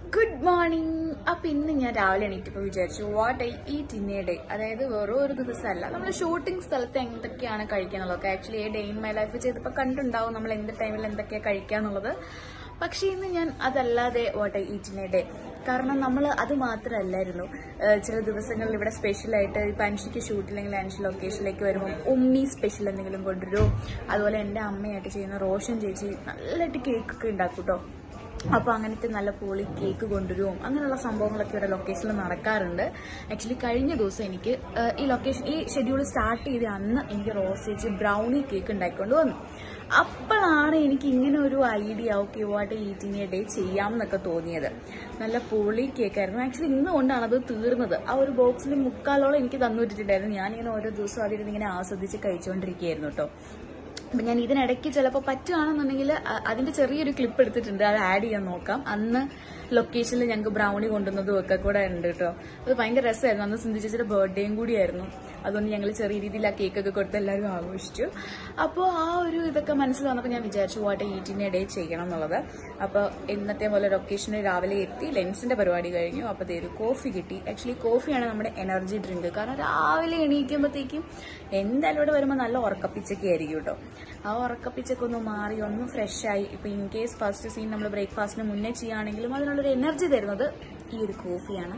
Good morning. അപ്പൊ ഇന്ന് ഞാൻ രാവിലെ എണീറ്റപ്പോൾ വിചാരിച്ചു what I eat in a day. അതായത് വെറും ഒരു ദിവസമല്ല, നമ്മൾ ഷൂട്ടിംഗ് സ്ഥലത്ത് എന്തൊക്കെയാണ് കഴിക്കാന്നുള്ളതൊക്കെ actually day in my life ചെയ്തപ്പോൾ കണ്ടുണ്ടാവും നമ്മൾ എന്ത് ടൈമിൽ എന്തൊക്കെയാണ് കഴിക്കാന്നുള്ളത്. പക്ഷെ ഇന്ന് ഞാൻ അതല്ലാതെ what I eat in a day, കാരണം നമ്മൾ അത് മാത്രമല്ലായിരുന്നു. ചില ദിവസങ്ങളിൽ ഇവിടെ സ്പെഷ്യലായിട്ട് ഇപ്പം അൻഷിക്ക് ഷൂട്ടില്ലെങ്കിൽ അൻഷി ലൊക്കേഷനിലേക്ക് വരുമ്പോൾ ഉമ്മി സ്പെഷ്യൽ എന്തെങ്കിലും കൊണ്ടുവരും. അതുപോലെ എൻ്റെ അമ്മയായിട്ട് ചെയ്യുന്ന റോഷൻ ചേച്ചി നല്ലതായിട്ട് കേക്കൊക്കെ ഉണ്ടാക്കും കേട്ടോ. അപ്പോൾ അങ്ങനത്തെ നല്ല പോളി കേക്ക് കൊണ്ടുവരും. അങ്ങനെയുള്ള സംഭവങ്ങളൊക്കെ ഇവിടെ ലൊക്കേഷനിൽ നടക്കാറുണ്ട്. ആക്ച്വലി കഴിഞ്ഞ ദിവസം എനിക്ക് ഈ ഷെഡ്യൂൾ സ്റ്റാർട്ട് ചെയ്ത അന്ന് എനിക്ക് റോസ് ചേച്ചി ബ്രൗണി കേക്ക് ഉണ്ടാക്കിക്കൊണ്ട് വന്നു. അപ്പോഴാണ് എനിക്ക് ഇങ്ങനെ ഒരു idea okay what eating a day ചെയ്യാമെന്നൊക്കെ തോന്നിയത്. നല്ല പോളി കേക്കായിരുന്നു. ആക്ച്വലി ഇന്ന് കൊണ്ടാണ് അത് തീർന്നത്. ആ ഒരു ബോക്സിൽ 3/4 എനിക്ക് തന്നുവിട്ടിട്ടുണ്ടായിരുന്നു. ഞാനിങ്ങനെ ഓരോ ദിവസം അതിരുന്ന് ഇങ്ങനെ ആസ്വദിച്ച് കഴിച്ചുകൊണ്ടിരിക്കുകയായിരുന്നു കേട്ടോ. അപ്പം ഞാൻ ഇതിനിടയ്ക്ക് ചിലപ്പോൾ പറ്റുകയാണെന്നുണ്ടെങ്കിൽ അതിന്റെ ചെറിയൊരു ക്ലിപ്പ് എടുത്തിട്ടുണ്ട്, അത് ആഡ് ചെയ്യാൻ നോക്കാം. അന്ന് ലൊക്കേഷനിൽ ഞങ്ങൾക്ക് ബ്രൗണി കൊണ്ടുവന്നതും ഒക്കെ കൂടെ ഉണ്ട് കേട്ടോ. അത് ഭയങ്കര രസമായിരുന്നു. അന്ന് സിന്ധു ചേച്ചിയുടെ ബർത്ത്ഡേയും കൂടിയായിരുന്നു. അതുകൊണ്ട് ഞങ്ങൾ ചെറിയ രീതിയിൽ ആ കേക്കൊക്കെ കൊടുത്ത് എല്ലാവരും ആഘോഷിച്ചു. അപ്പോൾ ആ ഒരു ഇതൊക്കെ മനസ്സിൽ വന്നപ്പോൾ ഞാൻ വിചാരിച്ചു വാട്ട് ഈറ്റിംഗ് എ ഡേ ചെയ്യണം എന്നുള്ളത്. അപ്പോൾ ഇന്നത്തെ പോലെ ലൊക്കേഷനിൽ രാവിലെ എത്തി, ലെൻസിന്റെ പരിപാടി കഴിഞ്ഞു. അപ്പോൾ ഒരു കോഫി കിട്ടി. ആക്ച്വലി കോഫിയാണ് നമ്മുടെ എനർജി ഡ്രിങ്ക്. കാരണം രാവിലെ എണീക്കുമ്പോഴത്തേക്കും എന്തായാലും ഇവിടെ വരുമ്പോൾ നല്ല ഉറക്കപ്പിച്ചൊക്കെ ആയിരിക്കും കേട്ടോ. ആ ഉറക്കപ്പിച്ചൊക്കെ ഒന്ന് മാറി ഒന്ന് ഫ്രഷായി. ഇപ്പൊ ഇൻ കേസ് ഫസ്റ്റ് സീൻ നമ്മൾ ബ്രേക്ക്ഫാസ്റ്റിന് മുന്നേ ചെയ്യുകയാണെങ്കിലും അതിനുള്ളൊരു എനർജി തരുന്നത് ഈ ഒരു കോഫിയാണ്.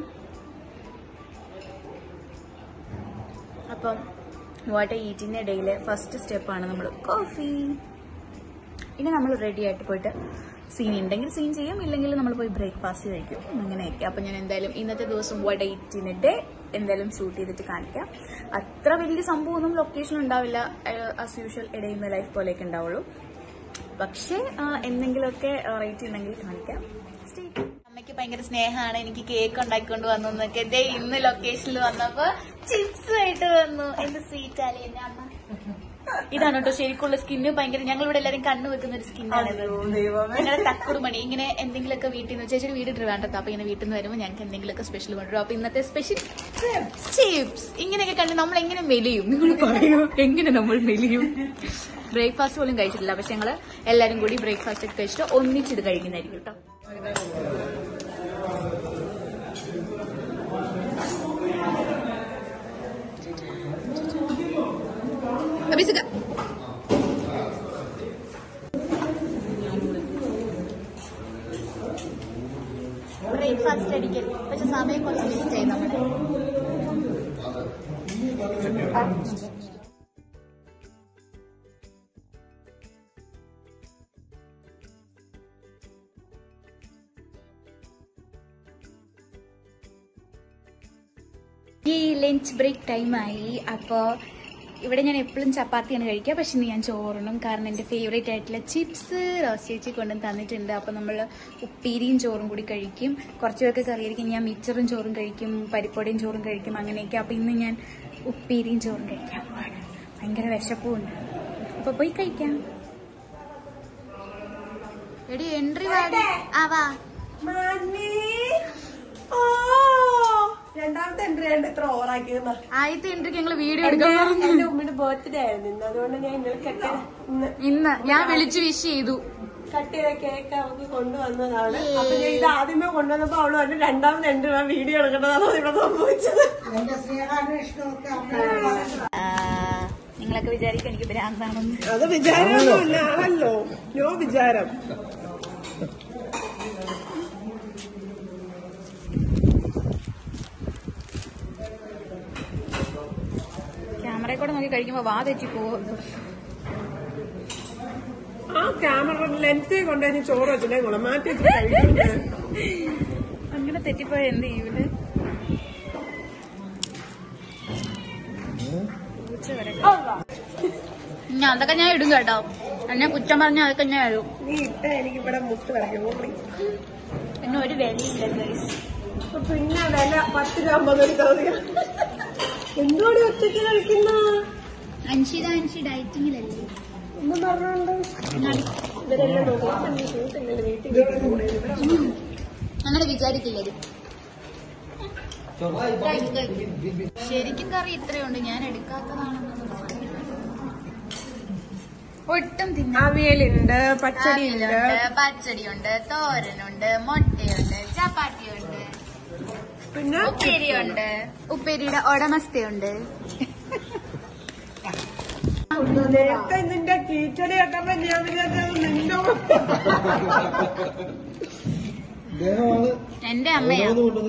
അപ്പം വാട്ട് ഈറ്റിംഗ് എ ഡേയിലെ ഫസ്റ്റ് സ്റ്റെപ്പാണ് നമ്മൾ കോഫി. ഇനി നമ്മൾ റെഡി ആയിട്ട് പോയിട്ട് സീൻ ഉണ്ടെങ്കിൽ സീൻ ചെയ്യും, ഇല്ലെങ്കിൽ നമ്മൾ പോയി ബ്രേക്ക്ഫാസ്റ്റ് കഴിക്കും, അങ്ങനെയൊക്കെ. അപ്പം ഞാൻ എന്തായാലും ഇന്നത്തെ ദിവസം വാട്ട് ഈറ്റിംഗ് എ ഡേ എന്തായാലും ഷൂട്ട് ചെയ്തിട്ട് കാണിക്കാം. അത്ര വലിയ സംഭവമൊന്നും ലൊക്കേഷൻ ഉണ്ടാവില്ല, as usual a day in my life പോലെയൊക്കെ ഉണ്ടാവുള്ളൂ. പക്ഷേ എന്തെങ്കിലുമൊക്കെ വെറൈറ്റി ഉണ്ടെങ്കിൽ കാണിക്കാം. അമ്മയ്ക്ക് ഭയങ്കര സ്നേഹമാണ് എനിക്ക് കേക്ക് ഉണ്ടാക്കിക്കൊണ്ട് വന്നു എന്നൊക്കെ. ദേ ഇന്ന് ലൊക്കേഷനിൽ വന്നപ്പോ ചിപ്സ് ആയിട്ട് വന്നു. എന്ത് സ്വീറ്റ് ആലേ എന്റെ അമ്മ. ഇതാണ് കേട്ടോ ശരിക്കുള്ള സ്കിന്ന്. ഭയങ്കര ഞങ്ങളിവിടെ എല്ലാവരും കണ്ണു വെക്കുന്ന ഒരു സ്കിന്നാണിത്. ഞങ്ങളുടെ തക്കുടുമണി. ഇങ്ങനെ എന്തെങ്കിലുമൊക്കെ വീട്ടിൽ നിന്ന് ചേച്ചിയുടെ വീട് ട്രിവാൻഡ്രത്ത്. അപ്പൊ ഇങ്ങനെ വീട്ടിൽ നിന്ന് വരുമ്പോൾ ഞങ്ങൾക്ക് എന്തെങ്കിലുമൊക്കെ സ്പെഷ്യൽ കൊണ്ടുവരും. അപ്പൊ ഇന്നത്തെ സ്പെഷ്യൽ ചിപ്സ് ഇങ്ങനെയൊക്കെ കണ്ട് നമ്മൾ എങ്ങനെ മെലിയും? നിങ്ങൾ പറയൂ, എങ്ങനെ നമ്മൾ മെലിയും? ബ്രേക്ക്ഫാസ്റ്റ് പോലും കഴിച്ചിട്ടില്ല. പക്ഷെ ഞങ്ങള് എല്ലാരും കൂടി ബ്രേക്ക്ഫാസ്റ്റ് ഒക്കെ കഴിച്ചിട്ട് ഒന്നിച്ചിത് കഴിക്കുന്നതായിരിക്കും കേട്ടോ. ബ്രേക്ക്ഫാസ്റ്റ് അടിക്കൽ, പക്ഷെ സമയം കുറച്ച് ലേറ്റ് ആയി. നമ്മുടെ ഈ ലഞ്ച് ബ്രേക്ക് ടൈമായി. അപ്പോൾ ഇവിടെ ഞാൻ എപ്പോഴും ചപ്പാത്തിയാണ് കഴിക്കുക. പക്ഷെ ഇന്ന് ഞാൻ ചോറുണ്ണും. കാരണം എൻ്റെ ഫേവറേറ്റ് ആയിട്ടുള്ള ചിപ്സ് റോസ് ചേച്ചി കൊണ്ടുവന്ന് തന്നിട്ടുണ്ട്. അപ്പോൾ നമ്മൾ ഉപ്പേരിയും ചോറും കൂടി കഴിക്കും. കുറച്ച് പേർക്ക് കറിയായിരിക്കും. ഞാൻ മിച്ചറും ചോറും കഴിക്കും, പരിപ്പോടിയും ചോറും കഴിക്കും, അങ്ങനെയൊക്കെ. അപ്പോൾ ഇന്ന് ഞാൻ ഉപ്പേരിയും ചോറും കഴിക്കാൻ പോവാണ്. ഭയങ്കര വിശപ്പുണ്ട്. അപ്പോൾ പോയി കഴിക്കാം. എടി എൻട്രി വാടി. ആ വാ. രണ്ടാമത്തെ എൻട്രി ആയിട്ട് ഇത്ര ഓവറാക്കിയത്. ആദ്യത്തെ എൻട്രിക്ക് ഞങ്ങൾ വീഡിയോ എടുക്കാം. എന്റെ ഉമ്മയുടെ ബർത്ത്ഡേ ആയിരുന്നു ഇന്ന്. അതുകൊണ്ട് ഞാൻ ഇന്ന് ഞാൻ വിളിച്ചു വിഷ് ചെയ്തു. കട്ട് ചെയ്ത കേക്ക് അവർക്ക് കൊണ്ടുവന്നതാണ്. അപ്പൊ ഞാൻ ഇത് ആദ്യമേ കൊണ്ടുവന്നപ്പോ അവള് പറഞ്ഞു രണ്ടാമത്തെ എൻട്രി വീഡിയോ എടുക്കേണ്ടതാണ് ഇവിടെ സംഭവിച്ചത്. നിങ്ങളൊക്കെ വിചാരിക്കും എനിക്ക് ഭ്രാന്താണെന്ന്. അത് വിചാരമൊന്നുമില്ല, ആണല്ലോ നോ വിചാരം. ക്യാമറയിൽ കൂടെ നോക്കി കഴിക്കുമ്പോ വാ തെറ്റിപ്പോവും. ആ ക്യാമറ ലെൻസേ കൊണ്ടുപോയി ചോറ് വെച്ചില്ലേ കൊള്ളാം, മാറ്റി വെച്ചിട്ട് കഴിക്കുന്നത്. അങ്ങനെ തെറ്റിപ്പോയ എന്ത് ചെയ്യൂല്? അതൊക്കെ ഞാൻ ഇടും കേട്ടോ. എന്നെ കുറ്റം പറഞ്ഞ അതൊക്കെ ഞാൻ ഇടും. നീ ഇട്ട എനിക്ക് ഇവിടെ മുട്ട് കളിക്കും. പിന്നെ ഒരു വിലയില്ല. പിന്നെ വില 10 രൂപ 50 തോന്നിയ എന്തോടി ഒറ്റയ്ക്ക് കളിക്കുന്ന? അൻഷി ഡയറ്റിങ്ങിലല്ലേ ഒന്നും പറഞ്ഞോണ്ട് ഇവരെല്ലാം അങ്ങനെ വിചാരിക്കില്ലത്. ശരിക്കും കറി ഇത്രയുണ്ട്, ഞാൻ എടുക്കാത്തതാണെന്ന്. ഒട്ടും അവിയലുണ്ട്, പച്ചടിയുണ്ട്, പച്ചടിയുണ്ട്, തോരനുണ്ട്, മുട്ടയുണ്ട്, ചപ്പാത്തി പിന്നെ ഉപ്പേരിയുണ്ട്, ഉപ്പേരിയുടെ ഉടമസ്ഥയുണ്ട്. നേരത്തെ നിന്റെ കീച്ചടി കേട്ടപ്പോ ഞാൻ വിചാരിച്ചത് നിന്റെ എന്റെ അമ്മയാ,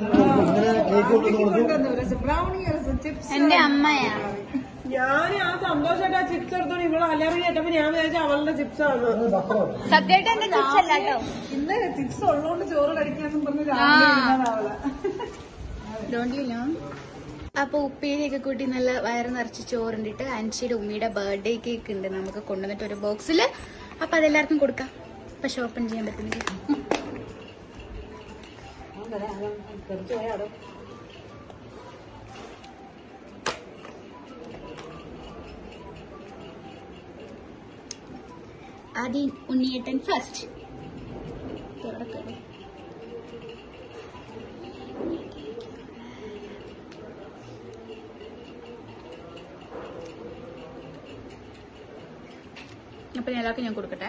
എന്റെ അമ്മയാ. ഞാൻ ആ സന്തോഷമായിട്ട് ആ ചിപ്സ് എടുത്തോണ്ട് ഇവിടെ അലറി കേട്ടപ്പോ ഞാൻ വിചാരിച്ച അവളുടെ ചിപ്സ് ആണ്. സത്യമായിട്ട് എന്റെ ചിപ്സ് അല്ല കേട്ടോ. ഇന്ന് ചിപ്സ് ഉള്ളതുകൊണ്ട് ചോറ് കഴിക്കാന്നും പറഞ്ഞു. അപ്പൊ ഉപ്പേരിയൊക്കെ കൂട്ടി നല്ല വയറ് നിറച്ച് ചോറുണ്ടിട്ട് അൻഷിയുടെ ഉമ്മിയുടെ ബർത്ത്ഡേ കേക്ക് ഉണ്ട് നമുക്ക് കൊണ്ടുവന്നിട്ട് ഒരു ബോക്സില്. അപ്പൊ അതെല്ലാവർക്കും കൊടുക്കാം. പക്ഷെ ഓപ്പൺ ചെയ്യാൻ പറ്റുന്നില്ല. ആദ്യം ഉണ്ണിയേട്ടൻ ഫസ്റ്റ്. അപ്പൊ എല്ലാവർക്കും ഞാൻ കൊടുക്കട്ടെ.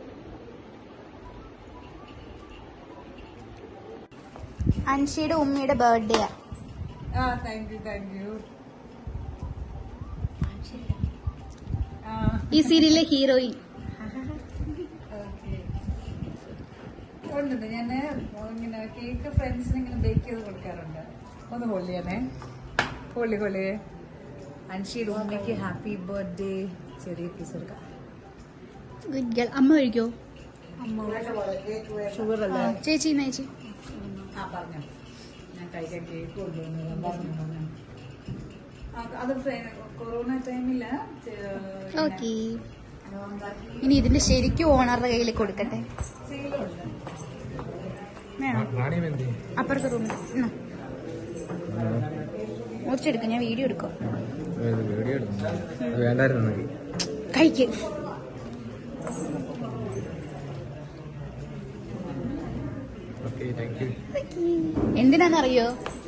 അൻഷിയുടെ ഉമ്മയുടെ ബർത്ത്ഡേയാ. ഈ സീരിയലിലെ ഹീറോയിൻ. ഞാൻ ഇങ്ങനെ കേക്ക് ഫ്രണ്ട്സിന് ഇങ്ങനെ ബേക്ക് ചെയ്ത് കൊടുക്കാറുണ്ട്. ഒന്ന് കൊള്ളിയാണേ, കൊള്ളിയേ. അൻഷിയുടെ ഉമ്മയ്ക്ക് ഹാപ്പി ബർത്ത്ഡേ. ചെറിയ പീസ് എടുക്കാം. Good girl. അമ്മ കഴിക്കോ? ഷുഗർ അല്ലേ ചേച്ചി? ചേച്ചി പറഞ്ഞു ഞാൻ കഴിക്കാൻ കേക്ക് കൊണ്ടുവന്നു. അത് കൊറോണ ടൈമില് ഓക്കെ. ഇനി ഇതിന്റെ ശരിക്കും ഓണറുടെ കയ്യിൽ കൊടുക്കട്ടെ. വേണോ? അപ്പുറത്തെ റൂമിൽ മുറിച്ചെടുക്കും. ഞാൻ വീഡിയോ എടുക്കും. കഴിക്ക്. എന്തിനാന്നറിയോ?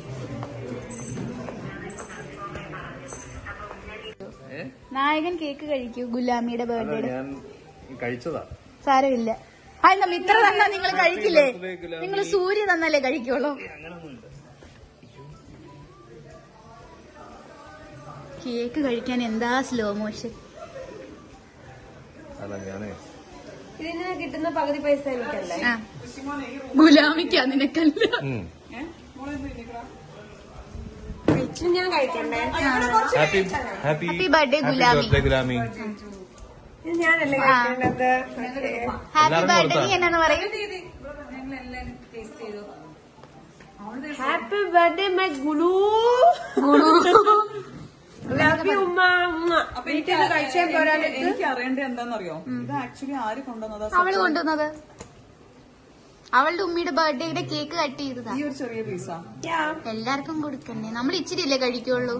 നായകൻ കേക്ക് കഴിക്കൂ. ഗുലാമിയുടെ ബർത്ത്ഡേ കഴിച്ചതാ. സാരമില്ല. അതെന്താ ഇത്ര തന്നാ നിങ്ങൾ കഴിക്കില്ലേ? നിങ്ങൾ സൂര്യ തന്നല്ലേ കഴിക്കുള്ളൂ. കേക്ക് കഴിക്കാൻ എന്താ സ്ലോ മോഷൻ. ഇതിന് കിട്ടുന്ന പകുതി പൈസ എനിക്കല്ലേ? ആ ഗുലാമിക്കാ, നിനക്കല്ല. ഞാൻ കഴിക്കണ്ടേ? Happy birthday Gulami. ഞാനല്ലേ കഴിക്കേണ്ടത്? ഹാപ്പി ബർത്ത്ഡേ എന്നാന്ന് പറയും? Happy birthday my Gulu. Love you ഉമ്മ. വീട്ടിൽ കഴിച്ചാൽ പോരാൻ. എനിക്ക് അറിയേണ്ടത് എന്താണെന്നറിയോ? ഇത് ആക്ച്വലി ആര് കൊണ്ടുവന്നതാ? അവള് കൊണ്ടുവന്നത്. അവളുടെ ഉമ്മയുടെ ബർത്ത്ഡേയുടെ കേക്ക് കട്ട് ചെയ്തതാ. ഈ ഒരു ചെറിയ പീസാ. എല്ലാവർക്കും കൊടുക്കണ്ടേ? നമ്മൾ ഇച്ചിരി അല്ലേ കഴിക്കുള്ളൂ.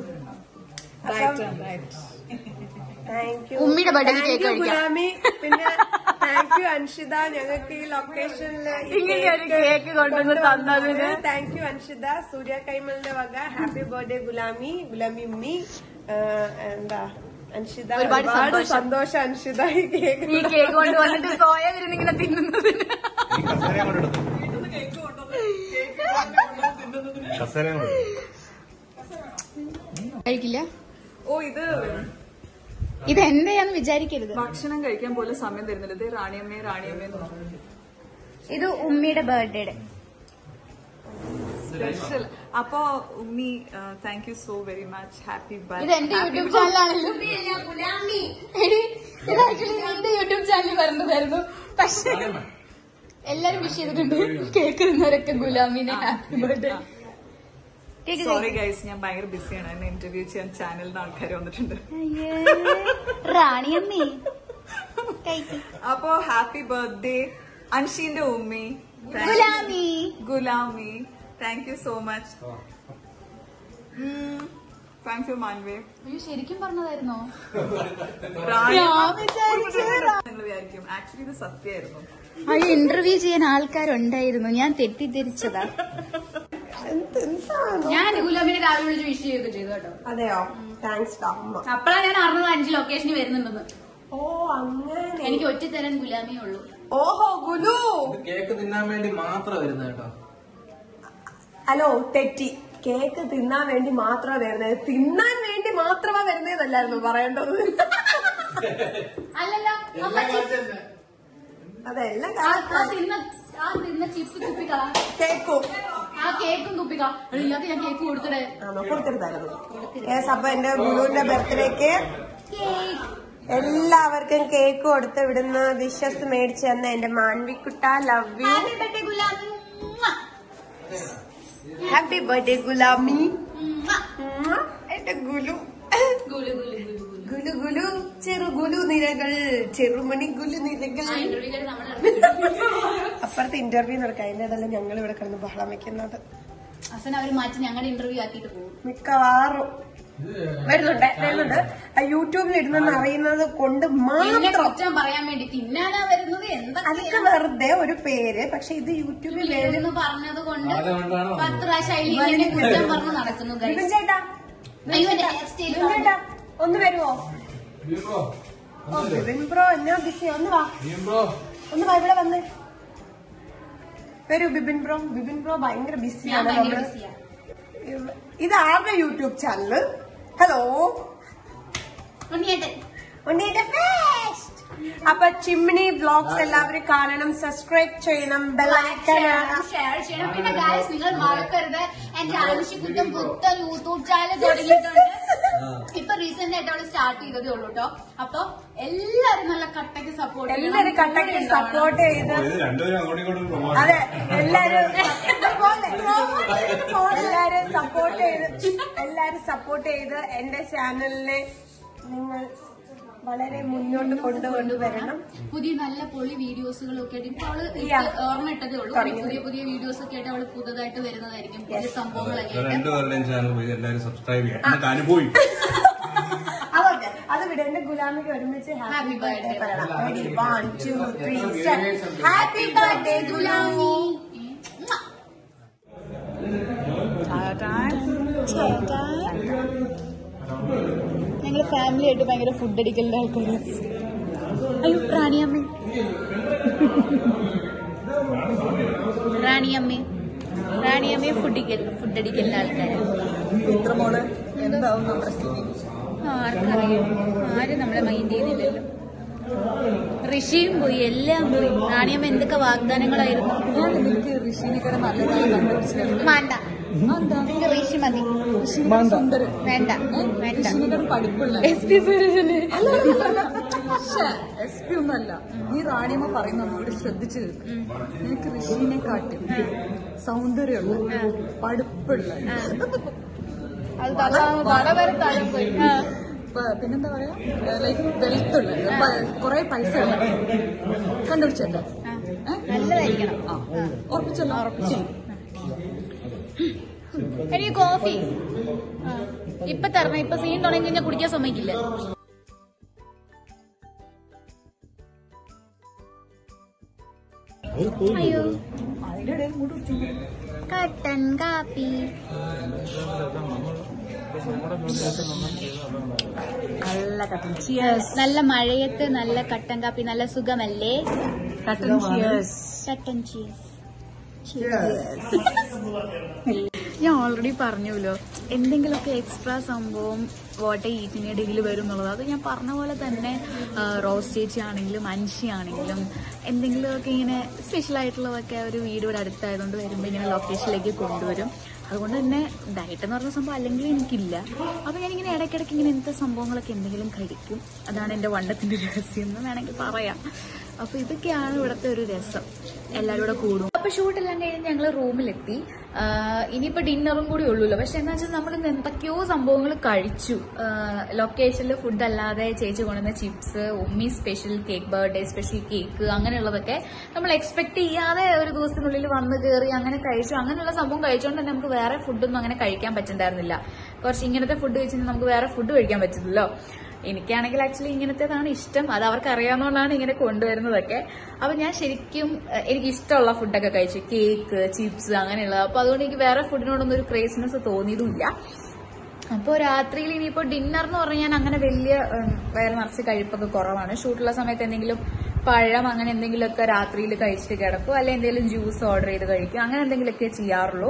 ഉമ്മിയുടെ ബർത്ത്ഡേക്ക് കേക്ക് കഴിക്കാം. പിന്നെ താങ്ക് യു അൻഷിത, ഞങ്ങൾക്ക് ഈ ലൊക്കേഷനില് ഇങ്ങനെയൊരു കേക്ക് കൊണ്ടുവന്ന് തന്നതിന്. Thank you Anshitha. സൂര്യ കൈമലിന്റെ വക ഹാപ്പി ബർത്ത്ഡേ ഗുലാമി ഉമ്മി. എന്താ അൻഷിത, ഒരുപാട് സന്തോഷം അൻഷിത ഈ കേക്ക് കൊണ്ടുവന്നിട്ട് സോയ വരുന്നിങ്ങനെ തിന്നുന്നതിന്. കഴിക്കില്ല. ഓ, ഇത് എന്റെയാന്ന് വിചാരിക്കരുത്. ഭക്ഷണം കഴിക്കാൻ പോലും സമയം തരുന്നില്ല. ഇത് റാണിയമ്മേ ഇത് ഉമ്മിയുടെ ബർത്ത്ഡേയുടെ സ്പെഷ്യൽ. അപ്പോ ഉമ്മി, thank you so very much. Happy ഇത് ബർത്ത്ഡേ. എന്റെ യൂട്യൂബ് ചാനലാണല്ലോ. ഇത് ആക്ച്വലി എന്റെ യൂട്യൂബ് ചാനലിൽ വരുന്നതായിരുന്നു. പക്ഷെ എല്ലാരും വിഷ് ചെയ്തിട്ടുണ്ട്. കേക്ക് തിന്നവരൊക്കെ ഗുലാമിനെ ഹാപ്പി ബർത്ത്ഡേ. സോറി ഗൈസ്, ഞാൻ ഭയങ്കര ബിസിയാണ്. എന്നെ ഇന്റർവ്യൂ ചെയ്യാൻ ചാനലിന്റെ ആൾക്കാർ വന്നിട്ടുണ്ട്. റാണിയമ്മേ. അപ്പോ ഹാപ്പി ബർത്ത്ഡേ അൻഷിന്റെ ഉമ്മി. ഗുലാമി. Thank you so much. Thank you മാൻവേ. ശരിക്കും പറഞ്ഞതായിരുന്നോ? നിങ്ങൾ വിചാരിക്കും ആക്ച്വലി ഇത് സത്യമായിരുന്നു. അത് ഇന്റർവ്യൂ ചെയ്യാൻ ആൾക്കാരുണ്ടായിരുന്നു. ഞാൻ തെറ്റിദ്ധരിച്ചതാ. ഞാൻ ഗുലാമിനെ രാവിലെ വിളിച്ച് വിഷ് ചെയ്യുകയൊക്കെ ചെയ്തു കേട്ടോ. അതെയോ? താങ്ക്സ്. അപ്പഴാണ് ഞാൻ അറിഞ്ഞത് 5 ലൊക്കേഷനിൽ വരുന്നുണ്ടെന്ന്. ഓ അങ്ങനെ. എനിക്ക് ഒറ്റ തരാൻ ഗുലാമിയേ ഉള്ളൂ. ഓഹോ ഗുലു. കേക്ക് തിന്നാൻ വേണ്ടി മാത്രം വരുന്നത് കേട്ടോ. ഹലോ തെറ്റി. കേക്ക് തിന്നാൻ വേണ്ടി മാത്രമാ വരുന്നത്, തിന്നാൻ വേണ്ടി മാത്രമാ വരുന്നതെന്നല്ലായിരുന്നു പറയേണ്ടത്. അല്ലല്ലോ അതെല്ലാം തിന്ന ചിപ്സ് തുപ്പിക്കളാ, കേക്കും ആ കേക്കും തുപ്പിക്കളാ. ഇല്ലാതെ ഞാൻ കേക്ക് കൊടുത്തിടേ കൊടുത്തിരുന്നായിരുന്നു. അപ്പൊ എന്റെ ഗുരുവിന്റെ ബർത്ത്ഡേക്ക് എല്ലാവർക്കും കേക്ക് കൊടുത്ത് ഇവിടുന്ന് വിഷസ് മേടിച്ചു തന്ന എന്റെ മാൻവിക്കുട്ട, ലവ് യു. ഹാപ്പി ബർത്ത്ഡേ ഗുലാമി. എന്റെ ഗുലു ഗുലു ഗുലു ചെറു ഗുലു നിരകൾ, ചെറുമണി ഗുലു നിരകൾ. അപ്പുറത്തെ ഇന്റർവ്യൂ നടക്കാം, അതിന്റെ ഇടയിൽ ഞങ്ങൾ ഇവിടെ കിടന്ന് ബഹളം വെക്കുന്നത്. അവസാനം അവര് മാറ്റി ഞങ്ങളുടെ ഇന്റർവ്യൂ ആക്കിയിട്ട് പോകും. മിക്കവാറും വരുന്നുണ്ട്. യൂട്യൂബിൽ ഇടുന്നെന്ന് അറിയുന്നത് കൊണ്ട് മാത്രം കുറ്റം പറയാൻ വേണ്ടി തിന്നാനാ വരുന്നത്. അതൊക്കെ വെറുതെ ഒരു പേര്, പക്ഷെ ഇത് യൂട്യൂബിൽ എന്ന് പറഞ്ഞത് കൊണ്ട് 10 പ്രാവശ്യം കുറ്റം പറഞ്ഞ് നടക്കുന്നു. ചേട്ടാ ഒന്ന് വരുവോ? ബിബിൻ ബ്രോ എന്നാ ബിസി, ഒന്ന് വാ ഇവിടെ വന്ന് വരൂ. ബിബിൻ ബ്രോ ഭയങ്കര ബിസിയാണ്. ഇത് ആരുടെ യൂട്യൂബ് ചാനല്? ഹലോ ഉണ്ണിയേട്ടൻ ഫെസ്റ്റ്. അപ്പൊ ചിമ്മിനി വ്ലോഗ്സ് എല്ലാവരും കാണണം, സബ്സ്ക്രൈബ് ചെയ്യണം, ബെല്ലൈക്കൺ ഷെയർ ചെയ്യണം. പിന്നെ ഗൈസ് നിങ്ങൾ മറക്കരുത്, എന്റെ ആവശ്യക്കുറ്റം പുത്തൻ യൂട്യൂബ് ചാനൽ തുടങ്ങിയിട്ടുണ്ട്. ഇപ്പൊ റീസെന്റ് ആയിട്ട് അവള് സ്റ്റാർട്ട് ചെയ്തതേ ഉള്ളൂ കേട്ടോ. അപ്പൊ എല്ലാരും നല്ല കട്ടയ്ക്ക് സപ്പോർട്ട് ചെയ്ത്, അതെ എല്ലാരും സപ്പോർട്ട് ചെയ്ത് എന്റെ ചാനലിനെ നിങ്ങൾ വളരെ മുന്നോട്ട് കൊണ്ടുവരണം. പുതിയ നല്ല പൊളി വീഡിയോസുകളൊക്കെ ആയിട്ട് ഇപ്പൊ അവള് ഓർമ്മ ഇട്ടതേ ഉള്ളൂ. പുതിയ വീഡിയോസ് ഒക്കെ ആയിട്ട് അവള് പുതുതായിട്ട് വരുന്നതായിരിക്കും, പുതിയ സംഭവങ്ങളൊക്കെ. അത് വിട എന്റെ ഗുലാമിക്ക് ഒരുമിച്ച് ഹാപ്പി ബർത്ത്ഡേ പറയണം. 1 2 3 ഹാപ്പി ബർത്ത്ഡേ ഗുലാമി. ഞങ്ങള് ഫാമിലി ആയിട്ട് ഭയങ്കര ഫുഡ് അടിക്കലിന്റെ ആൾക്കാര്. അയ്യോ റാണിയമ്മയും ഫുഡ് അടിക്കലിന്റെ ആൾക്കാരാണ്. ആർക്കറിയാം, ആരും നമ്മളെ മൈൻഡ് ചെയ്യുന്നില്ലല്ലോ. ഋഷിയും പോയി, എല്ലാം പോയി. റാണിയമ്മ എന്തൊക്കെ വാഗ്ദാനങ്ങളായിരുന്നു. വേണ്ട, ഋഷി മതി. വേണ്ട പഠിപ്പുള്ള SP ഒന്നല്ല. നീ റാണിയമ്മ പറയുന്നതോട് ശ്രദ്ധിച്ചു കേൾക്കും. നിനക്ക് ഋഷിനെ കാട്ടും സൗന്ദര്യമുള്ള പഠിപ്പുള്ള, പിന്നെന്താ പറയാ, ലൈക്ക് വെൽത്തുള്ള, കൊറേ പൈസ കണ്ടുപിടിച്ചല്ലോ. നല്ലതായിരിക്കണം. ഉറപ്പിച്ചല്ലോ. എനിക്ക് കോഫി ഇപ്പൊ തരണം. ഇപ്പൊ സീൻ തുടങ്ങി കഴിഞ്ഞാൽ കുടിക്കാൻ സമ്മതിക്കില്ല. അയ്യോ കട്ടൻ കാപ്പി. നല്ല മഴയത്ത് നല്ല കട്ടൻ കാപ്പി, നല്ല സുഖമല്ലേ? കട്ടൻ ചിയേഴ്സ്. കട്ടൻ ചിയേഴ്സ്. ഞാൻ ഓൾറെഡി പറഞ്ഞല്ലോ, എന്തെങ്കിലുമൊക്കെ എക്സ്ട്രാ സംഭവം വാട്ട് ഈറ്റിന്റെ ഇടയിൽ വരും എന്നുള്ളത്. അത് ഞാൻ പറഞ്ഞ പോലെ തന്നെ റോസ് ചേച്ചി ആണെങ്കിലും അൻഷി ആണെങ്കിലും എന്തെങ്കിലുമൊക്കെ ഇങ്ങനെ സ്പെഷ്യൽ ആയിട്ടുള്ളതൊക്കെ ഒരു വീട് ഇവിടെ അടുത്തായതുകൊണ്ട് വരുമ്പോൾ ഇങ്ങനെ ലൊക്കേഷനിലേക്ക് കൊണ്ടുവരും. അതുകൊണ്ട് തന്നെ ഡയറ്റ് എന്ന് പറഞ്ഞ സംഭവം അല്ലെങ്കിൽ എനിക്കില്ല. അപ്പൊ ഞാനിങ്ങനെ ഇടയ്ക്കിടയ്ക്ക് ഇങ്ങനെ ഇങ്ങനത്തെ സംഭവങ്ങളൊക്കെ എന്തെങ്കിലും കഴിക്കും. അതാണ് എന്റെ വണ്ടത്തിന്റെ രഹസ്യം എന്ന് വേണമെങ്കിൽ പറയാം. അപ്പൊ ഇതൊക്കെയാണ് ഇവിടുത്തെ ഒരു രസം, എല്ലാവരും കൂടെ കൂടും. അപ്പൊ ഷൂട്ടെല്ലാം കഴിഞ്ഞ് ഞങ്ങൾ റൂമിലെത്തി. ഇനിയിപ്പോ ഡിന്നറും കൂടി ഉള്ളൂല്ലോ. പക്ഷെ എന്താ വെച്ചാൽ നമ്മൾ എന്തൊക്കെയോ സംഭവങ്ങൾ കഴിച്ചു. ലൊക്കേഷനിൽ ഫുഡ് അല്ലാതെ ചേച്ചി കൊണ്ടുവന്ന ചിപ്സ്, ഉമ്മി special cake, birthday special cake, അങ്ങനെയുള്ളതൊക്കെ നമ്മൾ എക്സ്പെക്ട് ചെയ്യാതെ ഒരു ദിവസത്തിനുള്ളിൽ വന്ന് കയറി അങ്ങനെ കഴിച്ചു. അങ്ങനെയുള്ള സംഭവം കഴിച്ചുകൊണ്ട് തന്നെ നമുക്ക് വേറെ ഫുഡൊന്നും അങ്ങനെ കഴിക്കാൻ പറ്റുന്നുണ്ടായിരുന്നില്ല. കുറച്ച് ഇങ്ങനത്തെ ഫുഡ് കഴിച്ചിട്ട് നമുക്ക് വേറെ ഫുഡ് കഴിക്കാൻ പറ്റില്ലല്ലോ. എനിക്കാണെങ്കിൽ ആക്ച്വലി ഇങ്ങനത്തേതാണ് ഇഷ്ടം. അത് അവർക്ക് അറിയാവുന്നതുകൊണ്ടാണ് ഇങ്ങനെ കൊണ്ടുവരുന്നതൊക്കെ. അപ്പൊ ഞാൻ ശരിക്കും എനിക്ക് ഇഷ്ടമുള്ള ഫുഡൊക്കെ കഴിച്ചു, കേക്ക്, ചിപ്സ്, അങ്ങനെയുള്ളത്. അപ്പൊ അതുകൊണ്ട് എനിക്ക് വേറെ ഫുഡിനോടൊന്നും ഒരു ക്രേസിനെസ് തോന്നിയതുമില്ല. അപ്പോൾ രാത്രിയിൽ ഇനിയിപ്പോൾ ഡിന്നർ എന്ന് പറഞ്ഞാൽ ഞാൻ അങ്ങനെ വലിയ വയറ് നിറച്ച് കഴിപ്പൊക്കെ കുറവാണ്. ഷൂട്ടുള്ള സമയത്ത് എന്തെങ്കിലും പഴം അങ്ങനെ എന്തെങ്കിലുമൊക്കെ രാത്രിയിൽ കഴിച്ചിട്ട് കിടക്കും, അല്ലെങ്കിൽ എന്തെങ്കിലും ജ്യൂസ് ഓർഡർ ചെയ്ത് കഴിക്കും, അങ്ങനെ എന്തെങ്കിലുമൊക്കെ ചെയ്യാറുള്ളൂ.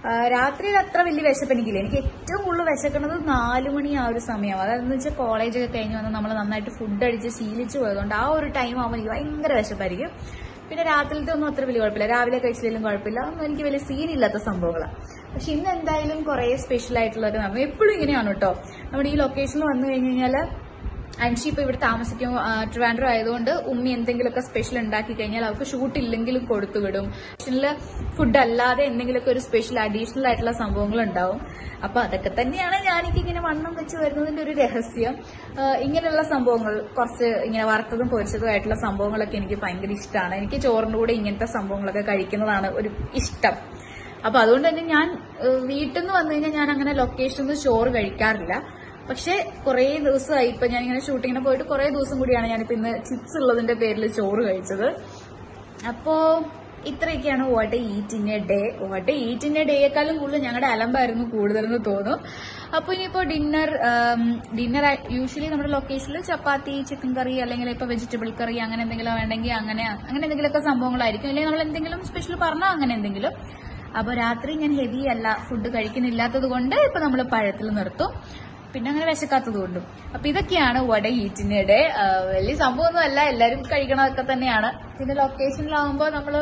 രാത്രിയിൽ അത്ര വലിയ വിശപ്പ് എനിക്കില്ല. എനിക്ക് ഏറ്റവും കൂടുതൽ വിശക്കുന്നത് 4 മണി ആ ഒരു സമയം. അതെന്ന് വെച്ചാൽ കോളേജൊക്കെ കഴിഞ്ഞ് വന്ന് നമ്മൾ നന്നായിട്ട് ഫുഡ് അടിച്ച് ശീലിച്ചു പോയതുകൊണ്ട് ആ ഒരു ടൈം ആകുമ്പോൾ എനിക്ക് ഭയങ്കര വിശപ്പായിരിക്കും. പിന്നെ രാത്രിയിലത്തെ ഒന്നും അത്ര വലിയ കുഴപ്പമില്ല, രാവിലെ കഴിച്ചില്ലെങ്കിലും കുഴപ്പമില്ല, ഒന്നും എനിക്ക് വലിയ സീനില്ലാത്ത സംഭവങ്ങളാണ്. പക്ഷെ ഇന്ന് എന്തായാലും കുറെ സ്പെഷ്യൽ ആയിട്ടുള്ളതൊക്കെ നമ്മൾ എപ്പോഴും ഇങ്ങനെയാണ് കേട്ടോ. നമ്മുടെ ഈ ലൊക്കേഷനിൽ വന്നു കഴിഞ്ഞ് കഴിഞ്ഞാൽ അൻഷി ഇപ്പൊ ഇവിടെ താമസിക്കുമ്പോൾ ട്രിവാൻഡ്രം ആയതുകൊണ്ട് ഉമ്മി എന്തെങ്കിലുമൊക്കെ സ്പെഷ്യൽ ഉണ്ടാക്കി കഴിഞ്ഞാൽ അവർക്ക് ഷൂട്ട് ഇല്ലെങ്കിലും കൊടുത്തു വിടും. ഫുഡ് അല്ലാതെ എന്തെങ്കിലുമൊക്കെ ഒരു സ്പെഷ്യൽ അഡീഷണൽ ആയിട്ടുള്ള സംഭവങ്ങൾ ഉണ്ടാവും. അപ്പൊ അതൊക്കെ തന്നെയാണ് ഞാനിങ്ങനെ വണ്ണം വെച്ച് വരുന്നതിന്റെ ഒരു രഹസ്യം. ഇങ്ങനെയുള്ള സംഭവങ്ങൾ കുറച്ച് ഇങ്ങനെ വറുത്തതും പൊരിച്ചതും ആയിട്ടുള്ള സംഭവങ്ങളൊക്കെ എനിക്ക് ഭയങ്കര ഇഷ്ടമാണ്. എനിക്ക് ചോറിന്റെ കൂടെ ഇങ്ങനത്തെ സംഭവങ്ങളൊക്കെ കഴിക്കുന്നതാണ് ഒരു ഇഷ്ടം. അപ്പൊ അതുകൊണ്ട് തന്നെ ഞാൻ വീട്ടിൽ നിന്ന് വന്നു കഴിഞ്ഞാൽ ഞാൻ അങ്ങനെ ലൊക്കേഷനിൽ ചോറ് കഴിക്കാറില്ല. പക്ഷെ കുറെ ദിവസമായി ഇപ്പൊ ഞാനിങ്ങനെ ഷൂട്ടിങ്ങിന് പോയിട്ട് കുറെ ദിവസം കൂടിയാണ് ഞാനിപ്പോ ഇന്ന് ചിപ്സ് ഉള്ളതിന്റെ പേരിൽ ചോറ് കഴിച്ചത്. അപ്പോ ഇത്രയൊക്കെയാണ് what eat in a day. What eat in a ഡേയേക്കാളും കൂടുതൽ ഞങ്ങളുടെ അലമ്പായിരുന്നു കൂടുതലെന്ന് തോന്നും. അപ്പൊ ഇനിയിപ്പോ ഡിന്നർ യൂഷ്വലി നമ്മുടെ ലൊക്കേഷനിൽ ചപ്പാത്തി, ചിക്കൻ കറി, അല്ലെങ്കിൽ ഇപ്പൊ വെജിറ്റബിൾ കറി അങ്ങനെ എന്തെങ്കിലും വേണമെങ്കിൽ അങ്ങനെ എന്തെങ്കിലുമൊക്കെ സംഭവങ്ങളായിരിക്കും. അല്ലെങ്കിൽ നമ്മൾ എന്തെങ്കിലും സ്പെഷ്യൽ പറഞ്ഞാൽ അങ്ങനെ എന്തെങ്കിലും. അപ്പൊ രാത്രി ഞാൻ ഹെവി അല്ല ഫുഡ് കഴിക്കുന്നില്ലാത്തത് കൊണ്ട് ഇപ്പൊ നമ്മൾ പഴത്തിൽ നിർത്തും, പിന്നെ അങ്ങനെ വിശക്കാത്തത് കൊണ്ടും. അപ്പൊ ഇതൊക്കെയാണ് വട ഈറ്റിനിടെ. വലിയ സംഭവമൊന്നും അല്ല, എല്ലാരും കഴിക്കണതൊക്കെ തന്നെയാണ്. പിന്നെ ലൊക്കേഷനിലാവുമ്പോ നമ്മള്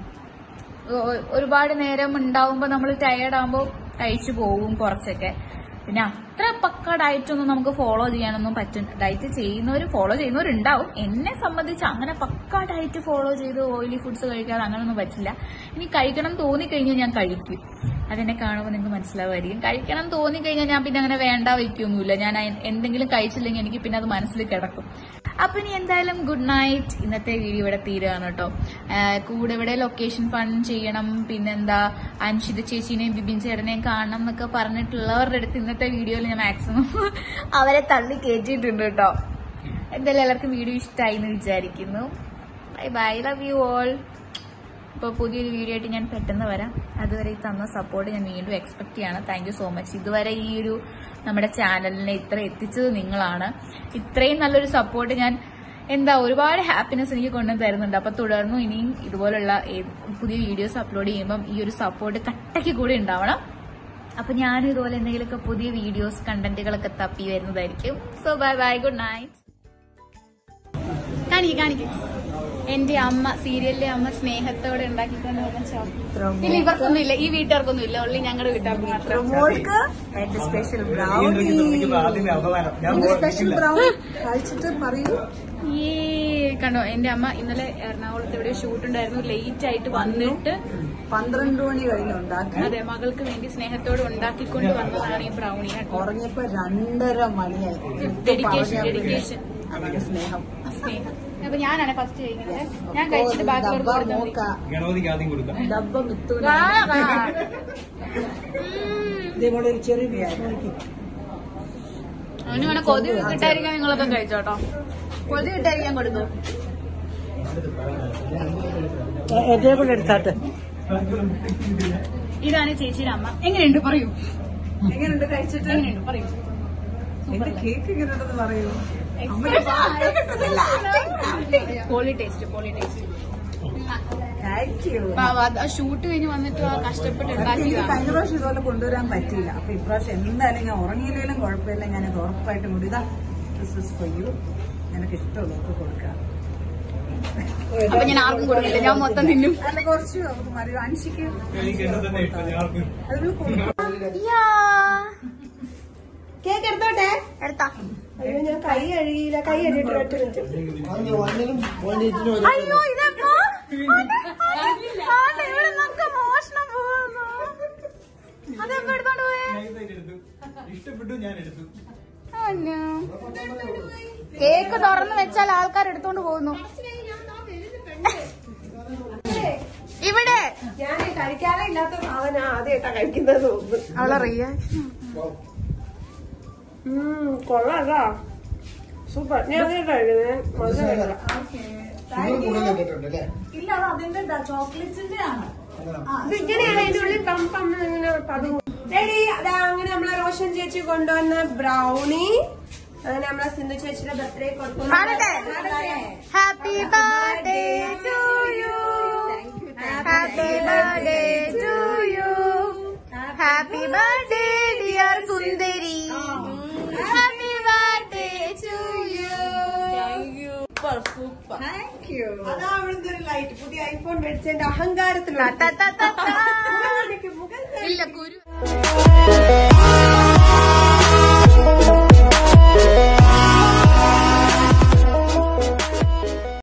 ഒരുപാട് നേരം ഉണ്ടാവുമ്പോ നമ്മൾ ടയേർഡ് ആവുമ്പോ കഴിച്ചു പോകും കുറച്ചൊക്കെ. പിന്നെ അത്ര പക്ക ഡയറ്റ് ഒന്നും നമുക്ക് ഫോളോ ചെയ്യാനൊന്നും പറ്റും. ഡയറ്റ് ഫോളോ ചെയ്യുന്നവരുണ്ടാവും. എന്നെ സംബന്ധിച്ച് അങ്ങനെ പക്ക ഡയറ്റ് ഫോളോ ചെയ്ത് ഓയിലി ഫുഡ്സ് കഴിക്കാതെ അങ്ങനൊന്നും പറ്റില്ല. ഇനി കഴിക്കണം തോന്നിക്കഴിഞ്ഞാൽ ഞാൻ കഴിക്കും. അതെന്നെ കാണുമ്പോൾ നിങ്ങൾക്ക് മനസ്സിലാവുമായിരിക്കും. കഴിക്കണം തോന്നിക്കഴിഞ്ഞാൽ ഞാൻ പിന്നെ അങ്ങനെ വേണ്ട വയ്ക്കൊന്നുമില്ല. ഞാൻ എന്തെങ്കിലും കഴിച്ചില്ലെങ്കിൽ എനിക്ക് പിന്നെ അത് മനസ്സിൽ കിടക്കും. അപ്പൊ ഇനി എന്തായാലും ഗുഡ് നൈറ്റ്. ഇന്നത്തെ വീഡിയോ ഇവിടെ തീരുകയാണ് കേട്ടോ. കൂടെ ഇവിടെ ലൊക്കേഷൻ ഫണ്ട് ചെയ്യണം, പിന്നെന്താ അൻഷിത ചേച്ചീനെയും ബിബിൻ ചേട്ടനെയും കാണണം എന്നൊക്കെ പറഞ്ഞിട്ടുള്ളവരുടെ അടുത്ത് ഇന്നത്തെ വീഡിയോയിൽ ഞാൻ മാക്സിമം അവരെ തള്ളി കയറ്റിയിട്ടുണ്ട് കേട്ടോ. എന്തായാലും എല്ലാവർക്കും വീഡിയോ ഇഷ്ടമായി എന്ന് വിചാരിക്കുന്നു. Bye bye, love you all. ഇപ്പൊ പുതിയൊരു വീഡിയോ ആയിട്ട് ഞാൻ പെട്ടെന്ന് വരാം. അതുവരെ തന്ന സപ്പോർട്ട് ഞാൻ വീണ്ടും എക്സ്പെക്ട് ചെയ്യാണ്. Thank you so much. ഇതുവരെ ഈ ഒരു നമ്മുടെ ചാനലിനെ ഇത്ര എത്തിച്ചത് നിങ്ങളാണ്. ഇത്രയും നല്ലൊരു സപ്പോർട്ട് ഞാൻ ഒരുപാട് ഹാപ്പിനെസ് എനിക്ക് കൊണ്ടുവന്ന് തരുന്നുണ്ട്. അപ്പൊ തുടർന്നും ഇനിയും ഇതുപോലുള്ള പുതിയ വീഡിയോസ് അപ്ലോഡ് ചെയ്യുമ്പം ഈ ഒരു സപ്പോർട്ട് കട്ടയ്ക്ക് കൂടി ഉണ്ടാവണം. അപ്പൊ ഞാനും ഇതുപോലെ എന്തെങ്കിലുമൊക്കെ പുതിയ വീഡിയോസ് കണ്ടന്റുകളൊക്കെ തപ്പി വരുന്നതായിരിക്കും. So bye bye, good night. കാണിക്കും എന്റെ അമ്മ, സീരിയലിലെ അമ്മ സ്നേഹത്തോടെ ഉണ്ടാക്കിക്കൊണ്ട് വന്ന ചോക്ലേറ്റ്. ഇല്ല, ഇവർക്കൊന്നും ഇല്ല, ഈ വീട്ടുകാർക്കൊന്നും ഇല്ല, ഉള്ളി ഞങ്ങളുടെ വീട്ടുകാർക്ക് മാത്രം. സ്പെഷ്യൽ ബ്രൗൺ കഴിച്ചിട്ട് പറയൂ. ഈ കണ്ടോ, എന്റെ അമ്മ ഇന്നലെ എറണാകുളത്ത് എവിടെ ഷൂട്ട് ഉണ്ടായിരുന്നു, ലേറ്റ് ആയിട്ട് വന്നിട്ട് 12 മണി കഴിഞ്ഞ് ഉണ്ടാക്കി. അതെ, മകൾക്ക് വേണ്ടി സ്നേഹത്തോടെ ഉണ്ടാക്കിക്കൊണ്ട് വന്നതാണ് ഈ ബ്രൗണി. ഉറങ്ങിയപ്പോ 2:30 മണിയായി. ഡെഡിക്കേഷൻ, സ്നേഹം. അപ്പൊ ഞാനാണ് ഫസ്റ്റ് കഴിക്കുന്നത്. ഞാൻ കഴിച്ചിട്ട് ബാക്കിയുള്ളവർക്ക് ഡബ്ബ മിത്തൂന ചെറിയ അവന് വേണം. കൊതി കിട്ടായിരിക്കാൻ നിങ്ങളൊക്കെ കഴിച്ചോട്ടോ. കൊതി കിട്ടായിരിക്കാൻ കൊടുക്കും. എടുത്താട്ടെ. ഇതാണ് ചേച്ചിയുടെ അമ്മ. എങ്ങനെയുണ്ട് പറയൂ, എങ്ങനെയുണ്ട് കഴിച്ചിട്ട്? എങ്ങനെയുണ്ട് പറയൂ. കേക്ക് എങ്ങനെയുണ്ടെന്ന് പറയൂ. Poly taste. ഷൂട്ട് കഴിഞ്ഞ് വന്നിട്ട് കഷ്ടപ്പെട്ട് ഉണ്ടാക്കിയതാണ്. കഴിഞ്ഞ പ്രാവശ്യം ഇതുപോലെ കൊണ്ടുവരാൻ പറ്റിയില്ല. അപ്പൊ ഇപ്രാവശ്യം എന്തായാലും ഞാൻ ഉറങ്ങിയില്ലെങ്കിലും കുഴപ്പമില്ല, ഞാനിത് ഉറപ്പായിട്ടും കൂടി ഇതാ ഫോർ യു. നിനക്ക് ഇഷ്ടമുള്ളവർക്ക് കൊടുക്കാം. അപ്പൊ ഞാൻ ആർക്കും കൊടുക്കില്ല, ഞാൻ മൊത്തം തിന്നും. അല്ല, കുറച്ച് നമുക്ക് മതി. അൻഷിക്ക് കേക്ക് എടുത്തോട്ടെ. എടുത്താ. അയ്യോ, ഞാൻ കൈ കഴുകിയില്ല. കൈ കഴുകിട്ട് ഒറ്റ മിനിറ്റ്. അയ്യോ, ഇതെപ്പോ ഇവിടെ നമുക്ക് മോഷണം പോകുന്നു. അതെപ്പോ എടുത്തോണ്ട് പോയേ? ഇഷ്ടപ്പെട്ടു, ഞാൻ എടുത്തു. കേക്ക് തുറന്ന് വെച്ചാൽ ആൾക്കാർ എടുത്തോണ്ട് പോകുന്നു. ഇവിടെ ഞാൻ കഴിക്കാറേ ഇല്ലാത്ത സാധനം ആദ്യമായിട്ടാ കഴിക്കുന്നത് തോന്നുന്നു. അവളറിയ കൊള്ളാം, സൂപ്പർ. ഞാൻ ഇല്ല, അതിന്റെ ചോക്ലേറ്റ്സിന്റെ ആണ്. ഇങ്ങനെയാണ് അതിന്റെ ഉള്ളിൽ അങ്ങനെ നമ്മളെ റോഷൻ ചേച്ചി കൊണ്ടുവന്ന ബ്രൗണി, അങ്ങനെ നമ്മളെ സിന്ധു ചേച്ചിയുടെ ബർത്ത്ഡേ കൊടുക്കുന്നു. Happy birthday to you, happy birthday to you, happy birthday dear സുന്ദരി, happy birthday to you. Super. Thank you. അതാ അവിടുത്തെ ഒരു ലൈറ്റ് പുതിയ ഐഫോൺ മേടിച്ചതിന്റെ അഹങ്കാരത്തിലുള്ള ഇല്ല കുരു